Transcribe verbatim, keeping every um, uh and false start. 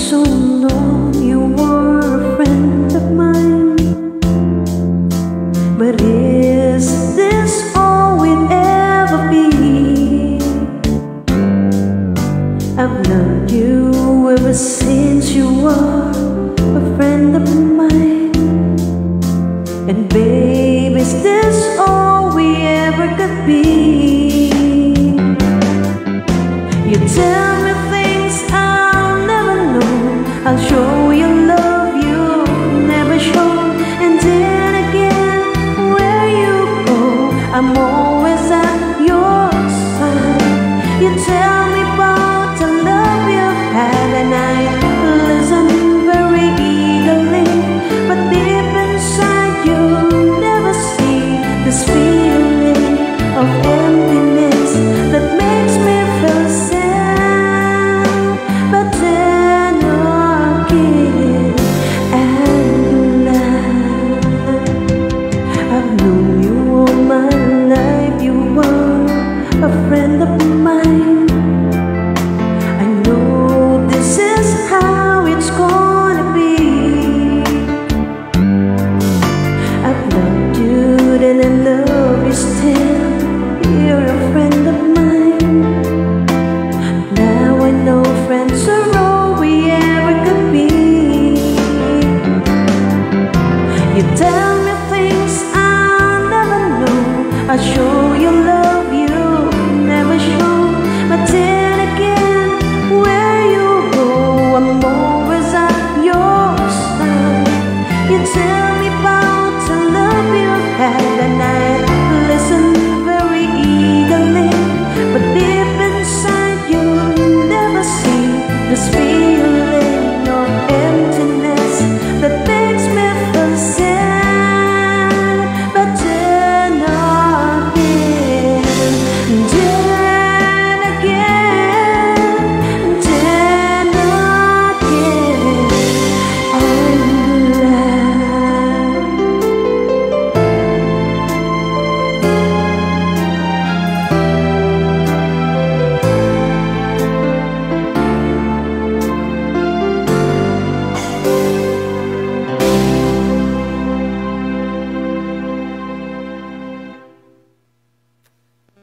so long you were a friend of mine, but is this all we'll ever be? I've loved you ever since you were a friend of mine, and babe, is this all we ever could be? You tell me